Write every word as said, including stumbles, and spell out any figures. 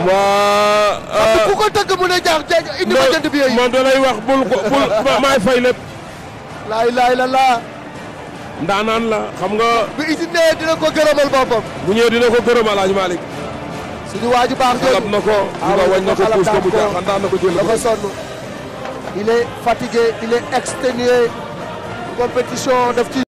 waa. ku ko tëgg mu ne jaax indi ma jënd bi yooyu. moom da lay wax bul ko bul maay fay lépp. laay laay la laa. ndaanaan la xam nga. bu usine dina ko gërëmal boppam. bu ñëwee dina ko gërëm Alaaji Malick. suñu waaju baax jooju xalab na ko. waaw wañ na ko puus ko mu jaaxal daan na ko jël. dafa sonn. il est fatigué il est exténué. compétition daf ci